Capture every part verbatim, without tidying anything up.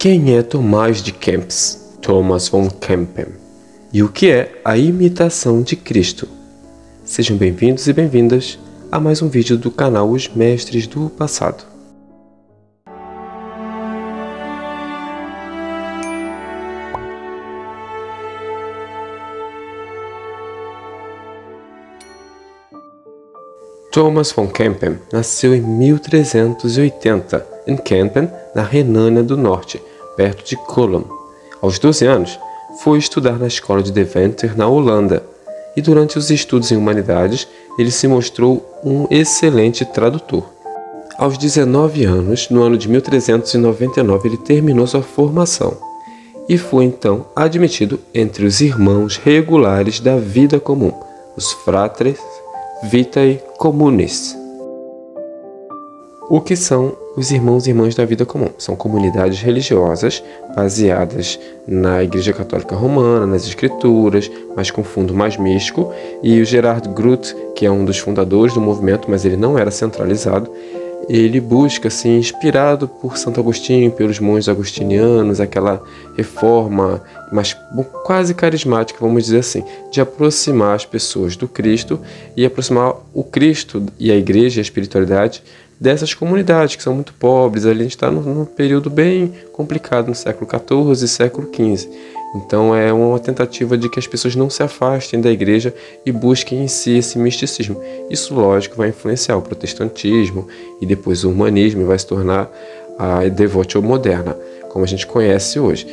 Quem é Tomás de Kempis, Thomas von Kempen? E o que é a imitação de Cristo? Sejam bem-vindos e bem-vindas a mais um vídeo do canal Os Mestres do Passado. Thomas von Kempen nasceu em mil trezentos e oitenta em Kempen, na Renânia do Norte, perto de Cologne. Aos doze anos, foi estudar na escola de Deventer, na Holanda, e durante os estudos em humanidades, ele se mostrou um excelente tradutor. Aos dezenove anos, no ano de mil trezentos e noventa e nove, ele terminou sua formação e foi então admitido entre os irmãos regulares da vida comum, os fratres vitae communis. O que são os irmãos e irmãs da vida comum? São comunidades religiosas baseadas na Igreja Católica Romana, nas Escrituras, mas com fundo mais místico. E o Gerhard Groote, que é um dos fundadores do movimento, mas ele não era centralizado, ele busca, assim, inspirado por Santo Agostinho, pelos monges agostinianos, aquela reforma, mas quase carismática, vamos dizer assim, de aproximar as pessoas do Cristo e aproximar o Cristo e a Igreja e a espiritualidade dessas comunidades que são muito pobres. Ali a gente está num, num período bem complicado, no século quatorze e século quinze. Então é uma tentativa de que as pessoas não se afastem da igreja e busquem em si esse misticismo. Isso, lógico, vai influenciar o protestantismo e depois o humanismo e vai se tornar a devotio moderna, como a gente conhece hoje.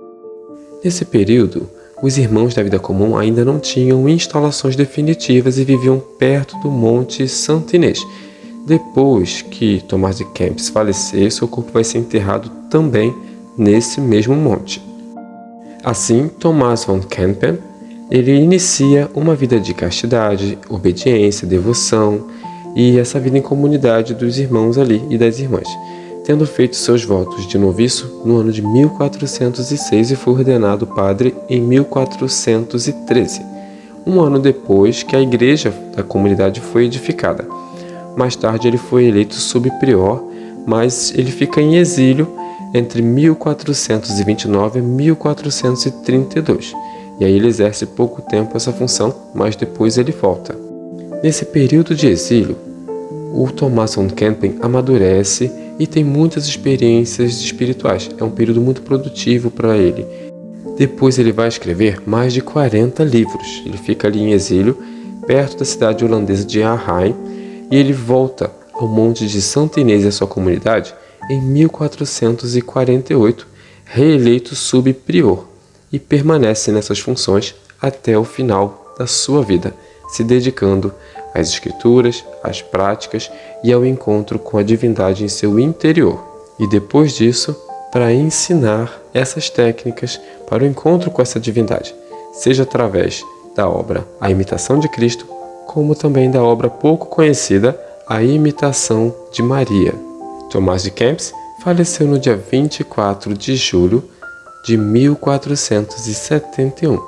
Nesse período, os irmãos da vida comum ainda não tinham instalações definitivas e viviam perto do Monte Santo Inês. Depois que Tomás de Kempis falecer, seu corpo vai ser enterrado também nesse mesmo monte. Assim, Thomas von Kempen, ele inicia uma vida de castidade, obediência, devoção e essa vida em comunidade dos irmãos ali e das irmãs, tendo feito seus votos de noviço no ano de mil quatrocentos e seis e foi ordenado padre em mil quatrocentos e treze, um ano depois que a igreja da comunidade foi edificada. Mais tarde ele foi eleito subprior, mas ele fica em exílio entre mil quatrocentos e vinte e nove e mil quatrocentos e trinta e dois. E aí ele exerce pouco tempo essa função, mas depois ele volta. Nesse período de exílio, o Thomas von Kempen amadurece e tem muitas experiências espirituais. É um período muito produtivo para ele. Depois ele vai escrever mais de quarenta livros. Ele fica ali em exílio, perto da cidade holandesa de Arnhem, e ele volta ao Monte de Santo Inês e à sua comunidade em mil quatrocentos e quarenta e oito, reeleito subprior, e permanece nessas funções até o final da sua vida, se dedicando às escrituras, às práticas e ao encontro com a divindade em seu interior. E depois disso, para ensinar essas técnicas para o encontro com essa divindade, seja através da obra A Imitação de Cristo, como também da obra pouco conhecida A Imitação de Maria. Tomás de Kempis faleceu no dia vinte e quatro de julho de mil quatrocentos e setenta e um.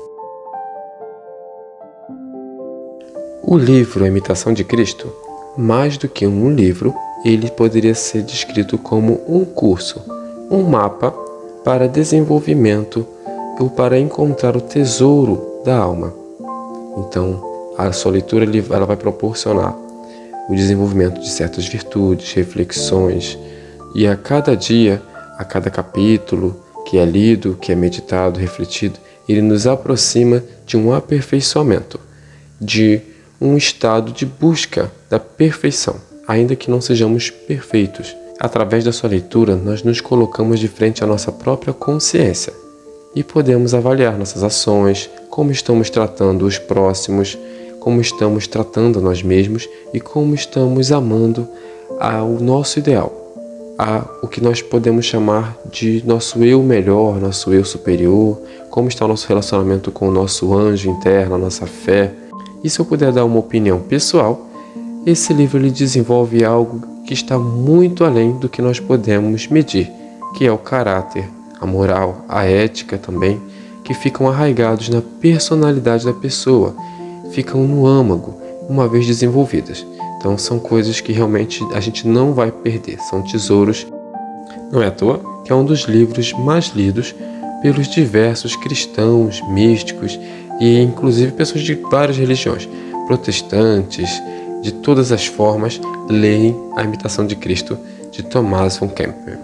O livro A Imitação de Cristo, mais do que um livro, ele poderia ser descrito como um curso, um mapa para desenvolvimento ou para encontrar o tesouro da alma. Então, a sua leitura ela vai proporcionar o desenvolvimento de certas virtudes, reflexões, e a cada dia, a cada capítulo que é lido, que é meditado, refletido, ele nos aproxima de um aperfeiçoamento, de um estado de busca da perfeição, ainda que não sejamos perfeitos. Através da sua leitura, nós nos colocamos de frente à nossa própria consciência e podemos avaliar nossas ações, como estamos tratando os próximos, como estamos tratando a nós mesmos e como estamos amando ao nosso ideal, a o que nós podemos chamar de nosso eu melhor, nosso eu superior, como está o nosso relacionamento com o nosso anjo interno, a nossa fé. E se eu puder dar uma opinião pessoal, esse livro ele desenvolve algo que está muito além do que nós podemos medir, que é o caráter, a moral, a ética também, que ficam arraigados na personalidade da pessoa, ficam no âmago, uma vez desenvolvidas. Então são coisas que realmente a gente não vai perder, são tesouros Não é à toa que é um dos livros mais lidos pelos diversos cristãos, místicos e inclusive pessoas de várias religiões, protestantes, de todas as formas, leem A Imitação de Cristo de Thomas von Kempelen.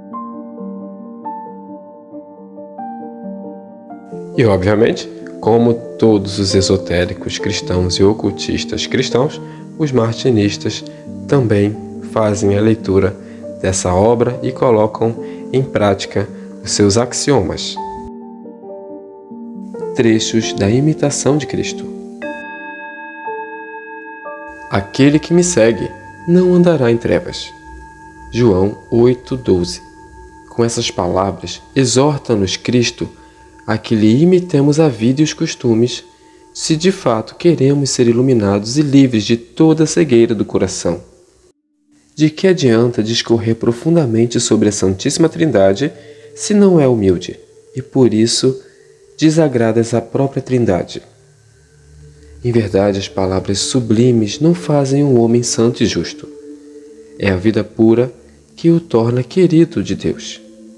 E, obviamente, como todos os esotéricos cristãos e ocultistas cristãos, os martinistas também fazem a leitura dessa obra e colocam em prática os seus axiomas. Trechos da Imitação de Cristo. Aquele que me segue não andará em trevas. João oito, doze. Com essas palavras, exorta-nos Cristo a que lhe imitemos a vida e os costumes, se de fato queremos ser iluminados e livres de toda a cegueira do coração. De que adianta discorrer profundamente sobre a Santíssima Trindade se não é humilde, e por isso desagradas à própria Trindade? Em verdade, as palavras sublimes não fazem um homem santo e justo. É a vida pura que o torna querido de Deus.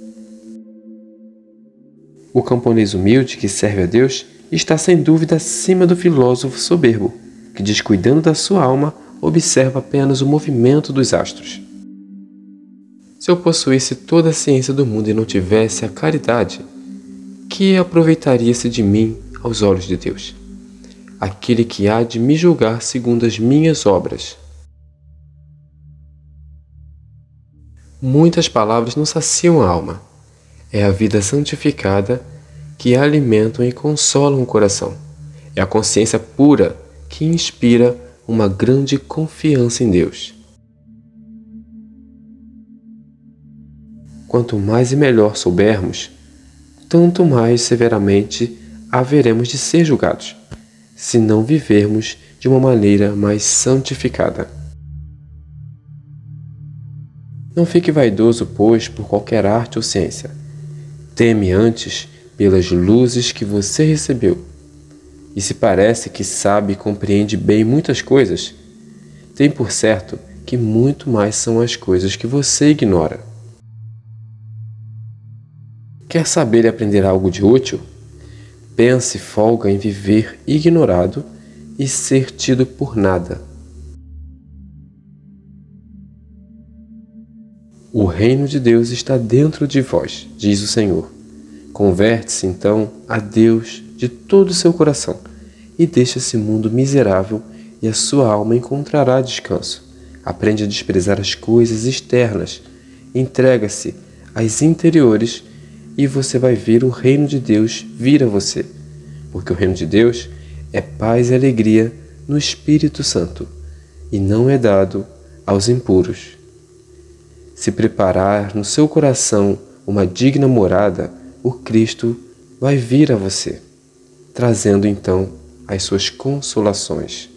O camponês humilde que serve a Deus está sem dúvida acima do filósofo soberbo, que, descuidando da sua alma, observa apenas o movimento dos astros. Se eu possuísse toda a ciência do mundo e não tivesse a caridade, que aproveitaria-se de mim aos olhos de Deus? Aquele que há de me julgar segundo as minhas obras. Muitas palavras não saciam a alma. É a vida santificada que alimentam e consolam o coração. É a consciência pura que inspira uma grande confiança em Deus. Quanto mais e melhor soubermos, tanto mais severamente haveremos de ser julgados, se não vivermos de uma maneira mais santificada. Não fique vaidoso, pois, por qualquer arte ou ciência. Teme antes pelas luzes que você recebeu. E se parece que sabe e compreende bem muitas coisas, tem por certo que muito mais são as coisas que você ignora. Quer saber e aprender algo de útil? Pense folga em viver ignorado e ser tido por nada. O reino de Deus está dentro de vós, diz o Senhor. Converte-se, então, a Deus de todo o seu coração e deixa esse mundo miserável e a sua alma encontrará descanso. Aprende a desprezar as coisas externas, entrega-se às interiores e você vai ver o reino de Deus vir a você, porque o reino de Deus é paz e alegria no Espírito Santo e não é dado aos impuros. Se preparar no seu coração uma digna morada, o Cristo vai vir a você, trazendo então as suas consolações.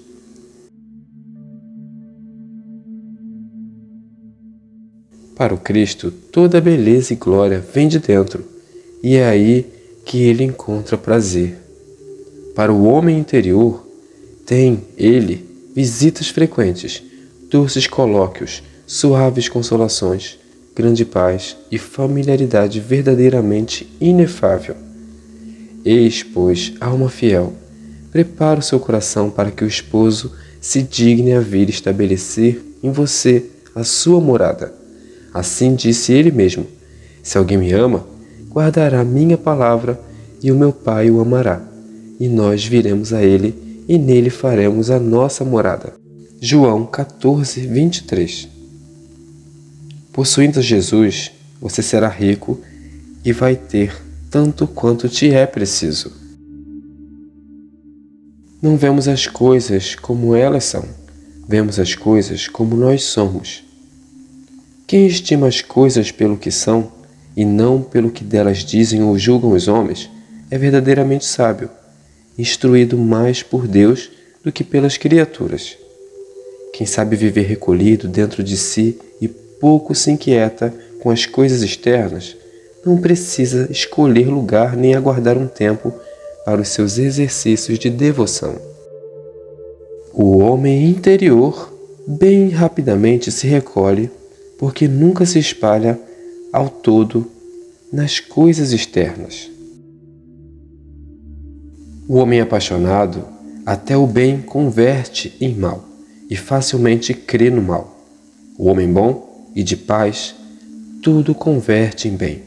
Para o Cristo, toda a beleza e glória vem de dentro, e é aí que ele encontra prazer. Para o homem interior, tem ele visitas frequentes, doces colóquios, suaves consolações, grande paz e familiaridade verdadeiramente inefável. Eis, pois, alma fiel, prepara o seu coração para que o esposo se digne a vir estabelecer em você a sua morada. Assim disse ele mesmo: se alguém me ama, guardará minha palavra e o meu Pai o amará, e nós viremos a ele e nele faremos a nossa morada. João quatorze, vinte e três. Possuindo Jesus, você será rico e vai ter tanto quanto te é preciso. Não vemos as coisas como elas são, vemos as coisas como nós somos. Quem estima as coisas pelo que são, e não pelo que delas dizem ou julgam os homens, é verdadeiramente sábio, instruído mais por Deus do que pelas criaturas. Quem sabe viver recolhido dentro de si e pouco se inquieta com as coisas externas, não precisa escolher lugar nem aguardar um tempo para os seus exercícios de devoção. O homem interior bem rapidamente se recolhe, porque nunca se espalha ao todo nas coisas externas. O homem apaixonado até o bem converte em mal e facilmente crê no mal. O homem bom e de paz tudo converte em bem.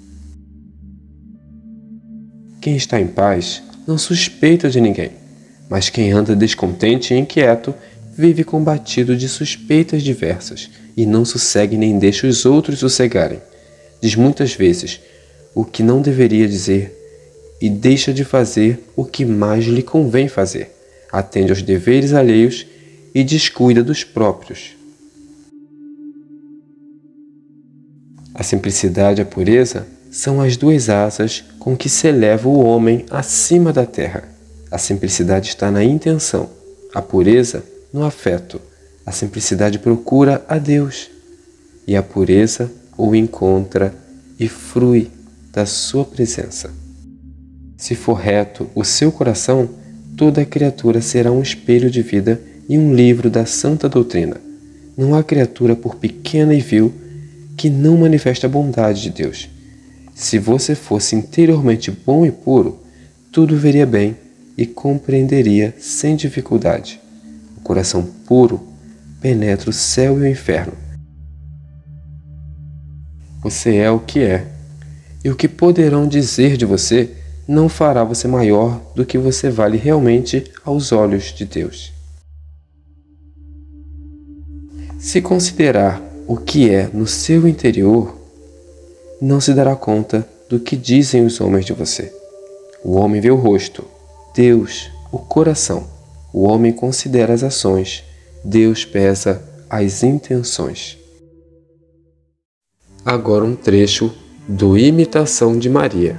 Quem está em paz não suspeita de ninguém, mas quem anda descontente e inquieto vive combatido de suspeitas diversas e não sossegue nem deixa os outros sossegarem. Diz muitas vezes o que não deveria dizer e deixa de fazer o que mais lhe convém fazer. Atende aos deveres alheios e descuida dos próprios. A simplicidade e a pureza são as duas asas com que se eleva o homem acima da terra. A simplicidade está na intenção, a pureza no afeto. A simplicidade procura a Deus e a pureza o encontra e frui da sua presença. Se for reto o seu coração, toda criatura será um espelho de vida e um livro da santa doutrina. Não há criatura, por pequena e vil, que não manifeste a bondade de Deus. Se você fosse interiormente bom e puro, tudo veria bem e compreenderia sem dificuldade. O coração puro penetra o céu e o inferno. Você é o que é, e o que poderão dizer de você não fará você maior do que você vale realmente aos olhos de Deus. Se considerar o que é no seu interior, não se dará conta do que dizem os homens de você. O homem vê o rosto, Deus o coração. O homem considera as ações, Deus pesa as intenções. Agora um trecho do Imitação de Maria,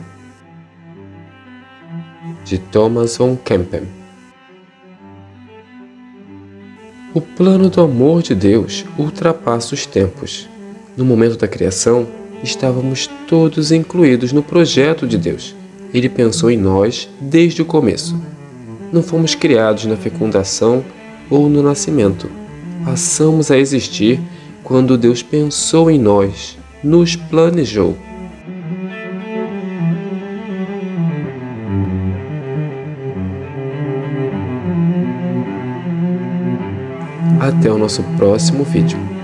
de Thomas von Kempen. O plano do amor de Deus ultrapassa os tempos. No momento da criação, estávamos todos incluídos no projeto de Deus. Ele pensou em nós desde o começo. Não fomos criados na fecundação ou no nascimento. Passamos a existir quando Deus pensou em nós, nos planejou. Até o nosso próximo vídeo.